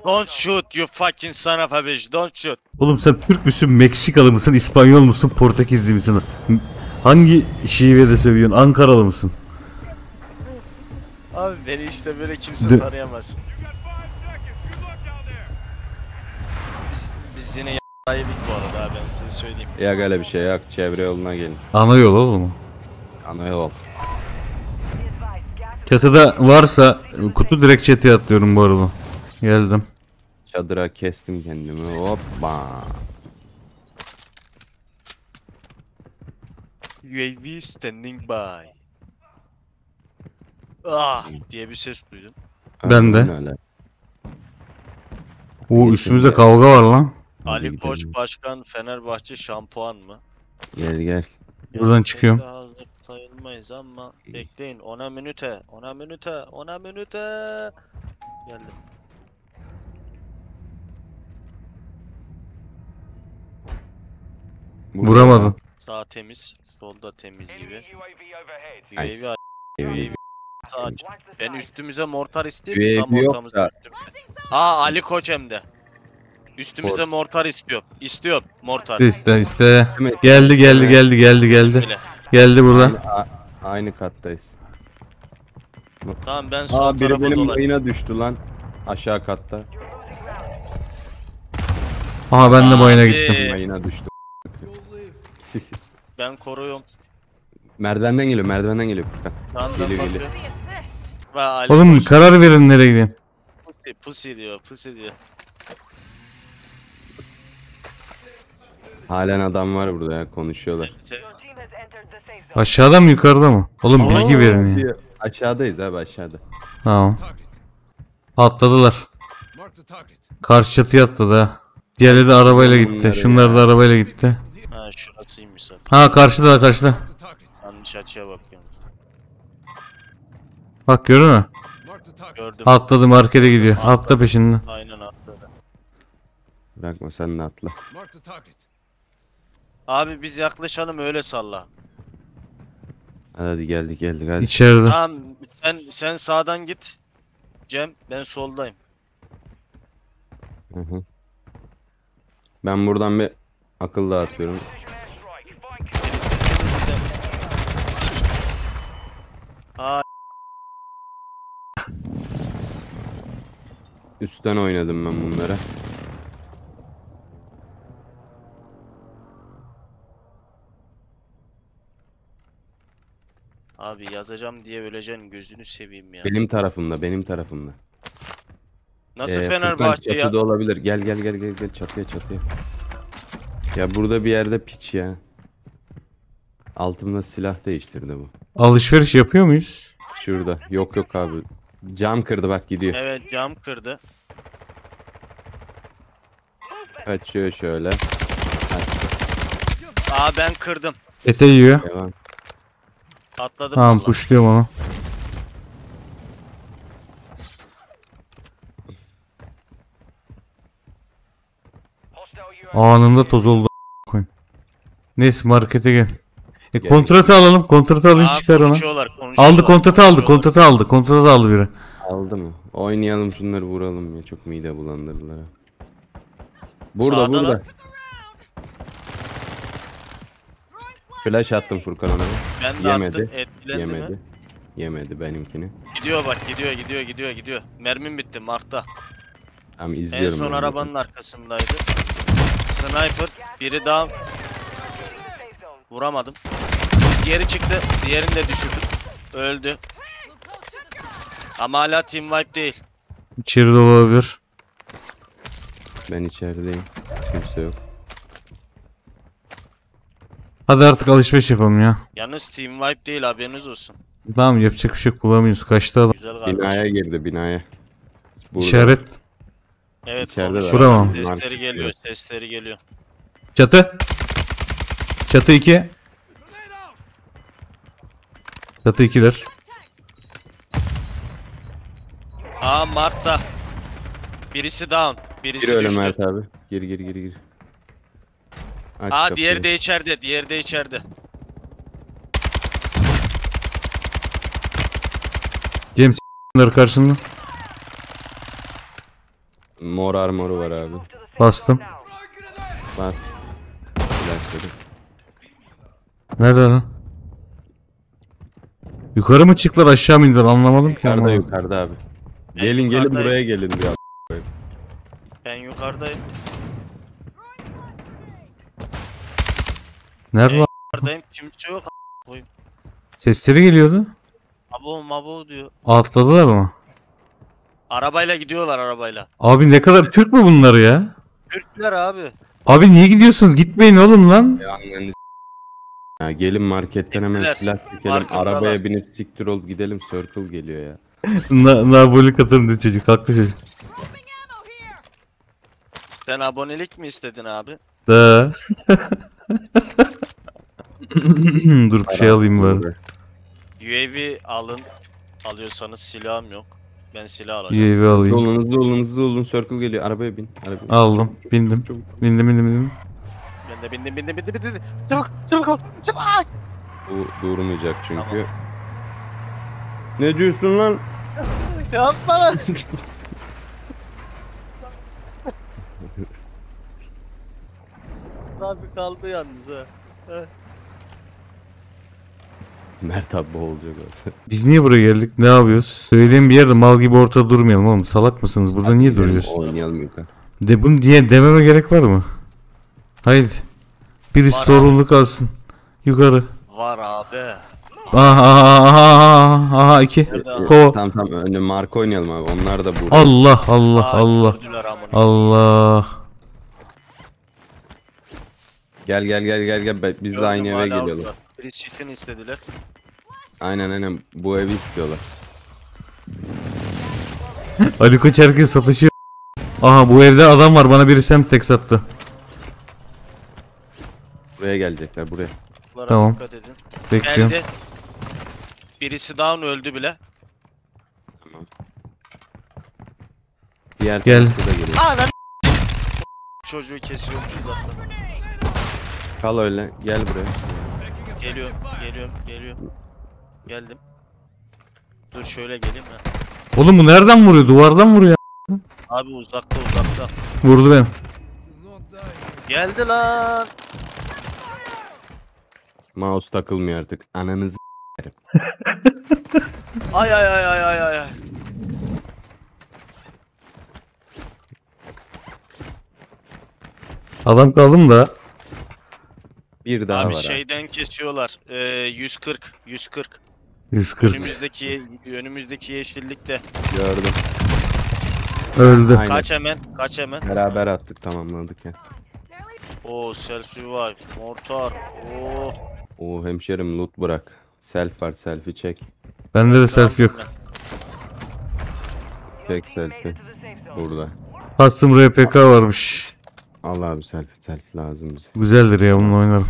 Don't shoot you fucking son of a bitch. Don't shoot. Oğlum sen Türk müsün, Meksikalı mısın, İspanyol musun, Portekizli misin? Hangi şivede sövüyorsun? Ankaralı mısın? Abi beni işte böyle kimse tanıyamaz. Biz yine yedik bu arada abi, ben size söyleyeyim. Ya öyle bir şey yok. Çevre yoluna gelin. Ana yol oğlum. Ana yol. Çatıda varsa kutu direkt çatıya atlıyorum bu arada. Geldim. Çadıra kestim kendimi. Hoppa. UAV standing by. Ah diye bir ses duydum. Ben de. Aynen öyle. Oo, üstümüzde kavga var lan. Hadi Ali Koç gidelim. Başkan Fenerbahçe şampuan mı? Gel gel. Buradan çıkıyorum. Pek de hazır sayılmayız ama bekleyin. Ona minüte. Geldim. Vuramadın. Sağ temiz, solda temiz gibi. Nice. UAV UAV. sağ aç. Ben üstümüze mortar isteyeyim mi? Tam UAV yok ortamızda da. üstümüze. Aa Ali Koç hem de. Üstümüze mortar istiyor. İstiyor mortar. İste. Evet. Geldi. Bile. Geldi burada. Aynı kattayız. Tamam ben sol Biri tarafa benim dolayım. mayına düştü lan. Aşağı katta. Aha ben de mayına Abi. gittim. Mayına düştü. Ben koruyorum. Merdivenden geliyor Furkan. Lan Geliyor. Ve Ali Oğlum Koç karar verin nereye gideyim. pussy diyor. Halen adam var burada ya, konuşuyorlar. Aşağıda mı yukarıda mı? Oğlum bilgi verin ya. Aşağıdayız abi, aşağıda. Tamam. Atladılar. Karşı çatıya atladı ha. Diğerleri de arabayla gitti. Bunları Şunlar da arabayla gitti. Ha şurasıymış zaten. Ha karşıda. Yanlış açıya bakıyorum. Bak görüyor musun? Gördüm. Atladı, markete gidiyor. Atla peşinden. Aynen atladı. Bırakma, sen de atla. Abi biz yaklaşalım öyle salla. Hadi geldik hadi. İçeride. Tamam sen sağdan git. Cem ben soldayım. Hı. Ben buradan bir akıl dağıtıyorum. Aa Üstten oynadım ben bunlara. abi yazacağım diye öleceksin, gözünü seveyim ya. Benim tarafımda. Nasıl Furkan Fenerbahçe ya? çatıda olabilir. Gel çatıya. Ya burada bir yerde piç ya. Altımda silah değiştirdi bu. Alışveriş yapıyor muyuz? Şurada. Yok abi. Cam kırdı bak, gidiyor. Evet cam kırdı. Kaçıyor şöyle. Aa ben kırdım. Ete yiyor. Devam. Atladım. Tamam vallahi. kuşluyorum onu. Anında toz oldu. Koyayım. Neyse markete gel. Kontratı alalım. Kontratı alayım, Aa, çıkar ona. konuşuyorlar. Aldı kontratı aldı. Kontratı aldı biri. Aldı mı? Oynayalım şunları, vuralım ya. Çok mide bulandırdılar ha. Burada. Sağdalar. Flash attım Furkan ona. Ben de Yemedi. attım. Etkilendi mi? Yemedi benimkini. Gidiyor bak gidiyor. Mermim bitti Mark'ta. Tamam, izliyorum. En son ben. arabanın arkasındaydı. Sniper biri daha vuramadım. Diğeri çıktı. Diğerini de düşürdüm. Öldü. Ama hala team wipe değil. İçeride olabilir. Ben içerideyim. Kimse yok. Hadi artık alışveriş yapalım ya. Yalnız team wipe değil, haberiniz olsun. Tamam, yapacak bir şey kullanmıyoruz. Kaçtı adam. Güzel kardeş. Binaya girdi, binaya. Burada. İşaret. Evet İçeride konuşuyor. Bura mı? Sesleri geliyor. Çatı. Çatı 2. Çatı 2'ler. Aa Mark'ta. Birisi down. Birisi Gir öyle düştü. Mert abi. Gir. Aç Aa kapıyı. diğeri de içeride. James karşında. Mor armoru var abi. Bastım. Bas. Flashları. Nerede lan? Yukarı mı çıktılar aşağı mı indiler anlamadım ki Yukarıda ama. yukarıda abi. Gelin yukarıdayım. buraya gelin diyor. Ben yukarıdayım. Nerede lan? Yukarıdayım. Kimse yok. Koyayım. Sesleri geliyordu. Abo diyor. Atladılar mı? Arabayla gidiyorlar arabayla. Abi ne kadar Türk mü bunlar ya? Türkler abi. Abi niye gidiyorsunuz? Gitmeyin oğlum lan. Ya, ya gelin marketten hemen Gittiler. silah çekelim. Farkındalar. Arabaya binip siktir olup gidelim. Circle geliyor ya. Nabolik atarım dedi çocuk. Haklı çocuk. Sen abonelik mi istedin abi? Da. Dur bir şey alayım bari. UAV alıyorsanız silahım yok. Ben silah alacağım. UAV Hızlı alayım. olun hızlı olun hızlı olun. Circle geliyor. Arabaya bin. Arabaya bin. Aldım. Bindim. Çabuk. Bindim. Ben de bindim. Çabuk ol. Çabuk. Bu durmayacak çünkü. Ne diyorsun lan? Yapma. Abi kaldı yalnız ha. Mert abi olacak orada. Biz niye buraya geldik? Ne yapıyoruz? Söyleyeyim bir yerde mal gibi ortada durmayalım oğlum. Salak mısınız? Burada niye duruyoruz? Oynayalım yukarı. De bunu diye dememe gerek var mı? Haydi. Birisi Var sorumluluk alsın. Yukarı. Var abi. Aha iki. Nerede abi? Kova. Tamam önce marka oynayalım abi. Onlar da burada. Allah. Gördüler amına. Allah. Gel. Biz de aynı Gördüm, eve hala geliyorlar. orada. Birisi için istediler. Aynen. Bu evi istiyorlar. Ali Koç herkes satışıyor. Aha bu evde adam var. Bana biri tek sattı. Buraya gelecekler buraya. Bunlara Tamam. dikkat edin. Bekliyorum. Geldi. Birisi down öldü bile. Diğer Gel. tarafta da geliyor. Aa lan. Çocuğu kesiyormuşuz zaten. Kal öyle. Gel buraya. Geliyorum. Geldim. Dur şöyle geleyim ha. Oğlum bu nereden vuruyor? Duvardan vuruyor. Abi uzakta. Vurdu beni. Geldi lan. Mouse takılmıyor artık. Ananızı Ay. Adam kaldım da. bir daha Abi var. şeyden kesiyorlar. 140. 140. Önümüzdeki yeşillikte. Gördüm. Öldü. Aynen. Kaç hemen. Beraber attık tamamladık ya. Oo self revive. Mortar. Oo. Oo hemşerim loot bırak. Self var selfie çek. Bende de selfie yok. Çek selfie. Burada. Custom RPK varmış. Al abi selfie lazım bize. Güzeldir ya bununla oynarım.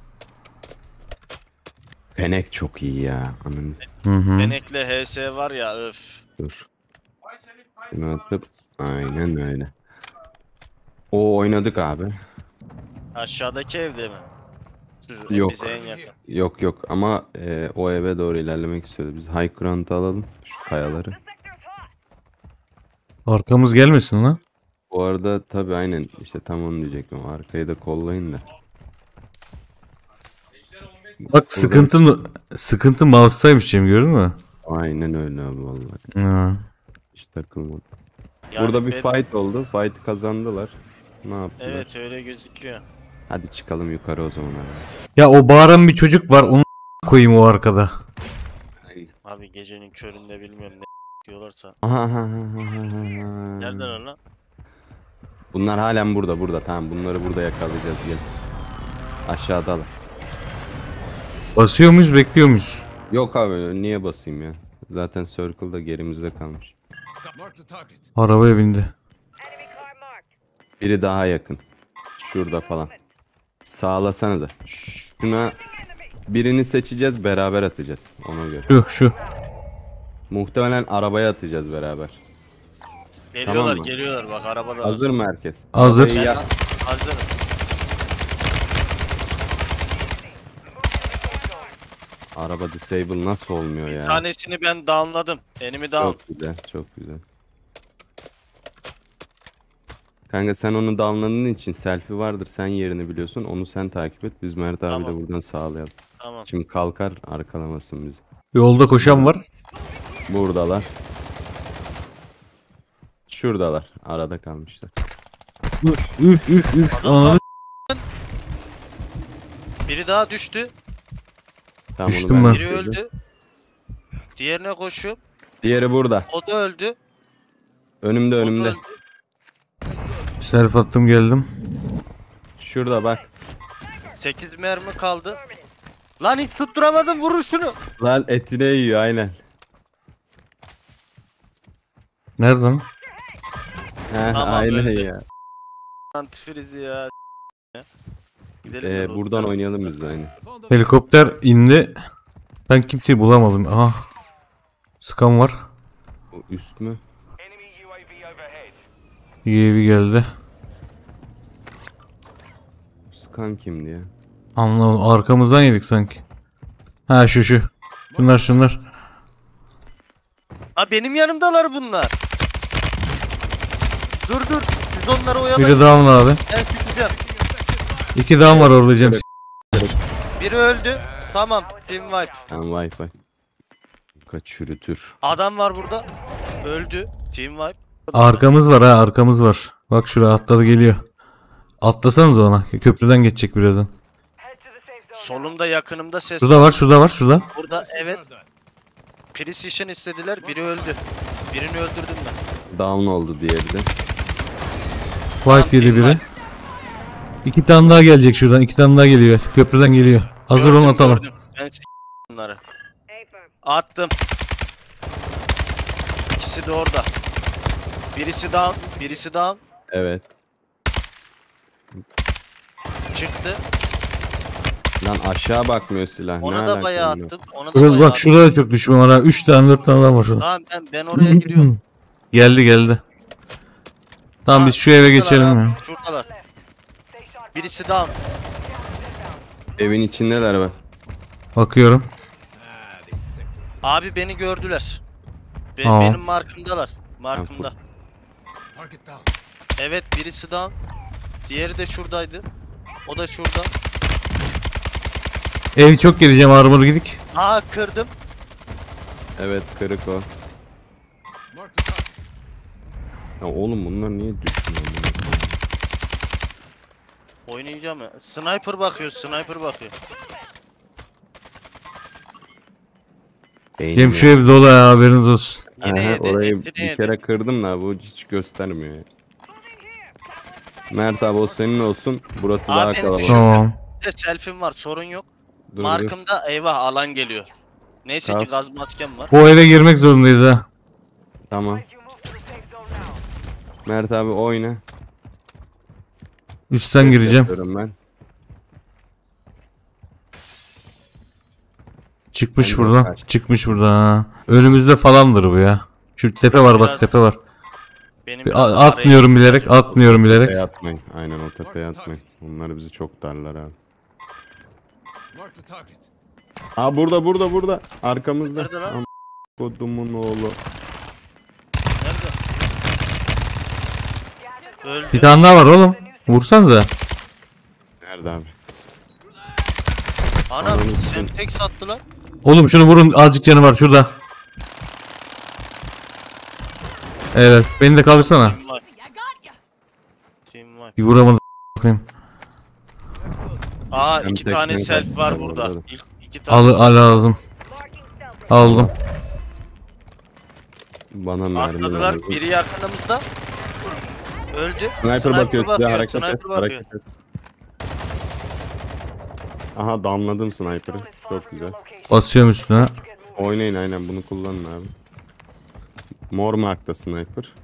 Fenek çok iyi ya. Ananı Hı. Benekle HS var ya öf. dur. Şunu atıp aynen öyle. O oynadık abi. Aşağıdaki evde mi? Yok. Bize en yakın. Yok ama o eve doğru ilerlemek istiyordu. Biz high ground'ı alalım. Şu kayaları. Arkamız gelmesin lan. Bu arada tabi aynen işte tam onu diyecektim. Arkayı da kollayın da. Bak sıkıntı mouse'taymış Cem gördün mü? Aynen öyle abi vallahi. Ha. Hiç takılmadı. Yani Burada bir ben- fight oldu. Fight'ı kazandılar. Ne yaptılar? Evet öyle gözüküyor. Hadi çıkalım yukarı o zaman abi. Ya o bağıran bir çocuk var onu koyayım o arkada. Abi gecenin köründe bilmiyorum ne diyorlarsa. Aha. Neredeler lan? Bunlar halen burada. Tamam bunları burada yakalayacağız gel. Aşağıdalar. Basıyor muyuz bekliyor muyuz? Yok abi niye basayım ya? Zaten circle'da gerimizde kalmış. Arabaya bindi. Biri daha yakın. Şurada falan. Sağlasana da. Şuna birini seçeceğiz beraber atacağız ona göre. Şu. Muhtemelen arabaya atacağız beraber. Geliyorlar Tamam mı? geliyorlar bak arabalar. Hazır mı herkes? Hazır. Arabayı yak- Hazırım. Araba disable nasıl olmuyor Bir ya? tanesini ben downladım. Enemy down. Çok güzel. Kanka sen onu downladığın için selfie vardır, sen yerini biliyorsun. Onu sen takip et. Biz Mert abiyle Tamam. buradan sağlayalım. Tamam. Şimdi kalkar arkalamasın bizi. Yolda koşan var. Buradalar. Şuradalar. Arada kalmışlar. Üf. Ananı Biri daha düştü. Tamam, Düştüm onu ben. Biri öldü. Diğerine koşuyor. Diğeri burada. O da öldü. Önümde O da önümde. öldü. self attım geldim. Şurada bak. 8 mermi kaldı. Lan hiç tutturamadım, vurun şunu. Lan etine yiyor aynen. Nereden? He, Tamam, aynen öldü. ya. Antifriz ya. Gidelim de bu- Buradan oynayalım biz de aynen. Helikopter indi. Ben kimseyi bulamadım. Aha. Sıkan var. O üst mü? UAV geldi. Skan kimdi ya? Anlamadım. Arkamızdan yedik sanki. Ha şu. Şunlar. Ha benim yanımdalar bunlar. Dur. Siz onları Biri oyalayın. down abi. Ben çıkacağım. 2 down var orada Cem. Biri öldü. Tamam. Team wipe. Tamam Wi-Fi. Kaç çürütür. Adam var burada. Öldü. Team wipe. Arkamız var ha, arkamız var. Bak şuraya atladı geliyor. Atlasanız ona. Köprüden geçecek birazdan. Solumda yakınımda ses. Şurada var. Burada evet. Precision istediler. Biri öldü. Birini öldürdüm ben. Down oldu diğeri de. Wipe yedi biri. 2 tane daha gelecek şuradan. 2 tane daha geliyor. Köprüden geliyor. Hazır olun atalım. Gördüm. Ben bunları. Attım. İkisi de orada. Birisi down. Evet. Çıktı. Lan aşağı bakmıyor silah. Ona ne da alaka bayağı bunun? attım. Ona da Şurada, bayağı bak attım. şurada da çok düşman var ha. 3 tane 4 tane daha var şurada. Tamam ben oraya gidiyorum. Geldi. Tamam biz şu eve geçelim ya. Şuradalar. Birisi down. Evin içindeler bak. Bakıyorum. Abi beni gördüler. Tamam. Benim markımdalar. Markımda. Evet birisi down. Diğeri de şuradaydı. O da şurada. Ev çok geleceğim armor gidik. Aa kırdım. Evet kırık o. Ya oğlum bunlar niye düşmüyor? Oynayacağım ya. Sniper bakıyor. Cem şu ev dolu ya, haberiniz olsun. Yine Aha, yedi. orayı etini bir yedi. kere kırdım da bu hiç göstermiyor ya. Mert abi o senin olsun. Burası Abi daha benim kalabalık. düşün- Tamam. Bir de selfie'm var. Sorun yok. Dur. Markımda eyvah alan geliyor. Neyse Tamam. ki gaz maskem var. O eve girmek zorundayız ha. Tamam. Mert abi oyna. Üstten gireceğim. Yapıyorum ben. Çıkmış Ben de buradan. kaç. Çıkmış buradan ha. Önümüzde falandır bu ya. Şu tepe var bak, Biraz- tepe var. Benim Bir biraz atmıyorum araya- bilerek, atmıyorum bilerek. Tepeye atmayın. Aynen o tepeye atmayın. Onlar bizi çok darlar abi. Aa burada. Arkamızda. Nerede lan? Am- Kodumun oğlu. Nerede? Öldü. Bir tane daha var oğlum. Vursanıza. Nerede abi? Anam Ananı sen tek sattılar. Oğlum şunu vurun, azıcık canı var şurada. Evet, beni de kaldırsana. Team var. Team var. Bir vuramadım. Bakayım. Aa Sen 2 tek tane sen self var kaldın burada. orada da. İlk 2 tane. Al aldım. Aldım. Bana mermi Atladılar. lazım. Biri yakınımızda. Öldü. Sniper bakıyor size, hareket Sniper et, bakıyor. hareket et. Aha damladım sniper'ı. Çok güzel. Basıyorum üstüne. Oynayın aynen, bunu kullanın abi. Mor markta sniper.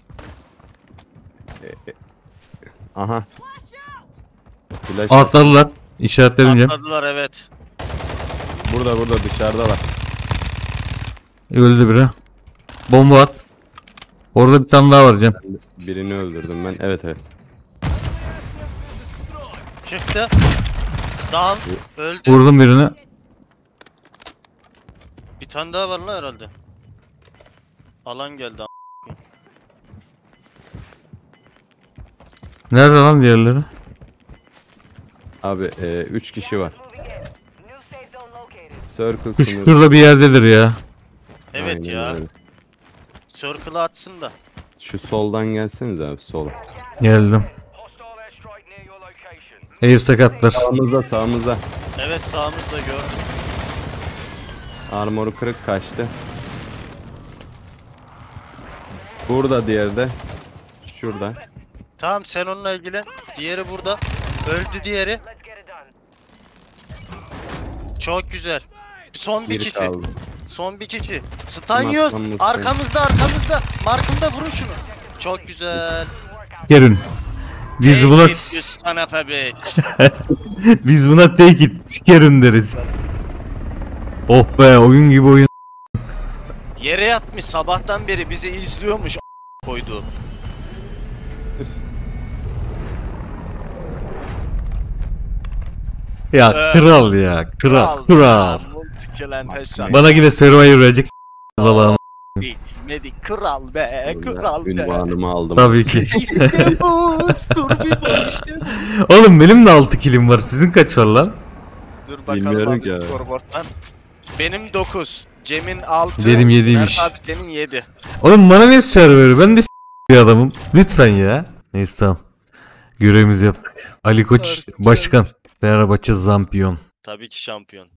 Aha. Flash Atladılar. İşaretledim Cem. Atladılar evet. burada dışarıdalar. Öldü biri. Bomba at. Orada bir tane daha var Cem. Birini öldürdüm ben. Evet. Çıktı. Down. Öldü. Vurdum birini. Bir tane daha var lan herhalde. Alan geldi. Nerede lan diğerleri? Abi 3 kişi var. Circle Şu sınırı. şurada bir yerdedir ya. Evet Aynen ya. öyle. Circle'ı atsın da. Şu soldan gelseniz abi sola. Geldim. Air sakatlar. Sağımızda sağımızda. Evet sağımızda gördüm. Armoru kırık kaçtı. Burada diğeri de. Şurada. Tamam sen onunla ilgilen. Diğeri burada. Öldü diğeri. Çok güzel. Son bir Biri kişi. kaldı. Son bir kişi. Stun Tamam, yiyoruz. tamam, Arkamızda arkamızda. Markımda vurun şunu. Çok güzel. Gelin. Biz buna Take it, you son of a bitch. biz buna take it sikerin deriz. Oh be, oyun gibi oyun. Yere yatmış sabahtan beri bizi izliyormuş koydu. Ya kral ya, kral. Multikelen headshot. Bana yine Survivor verecek Allah'ım. Medik kral be, kral be. Ünvanımı aldım. Tabii ki. İşte bu. Dur bir bak işte bu. Oğlum benim de 6 kilim var. Sizin kaç var lan? Dur bakalım Bilmiyorum abi ki abi. scoreboard'dan. Benim 9. Cem'in 6. Benim 7'ymiş. Mert abi senin 7. Oğlum bana ne Survivor? Ben de bir adamım. Lütfen ya. Neyse tamam. Görevimizi yaptık. Ali Koç başkan. Fenerbahçe zampiyon. Tabii ki şampiyon.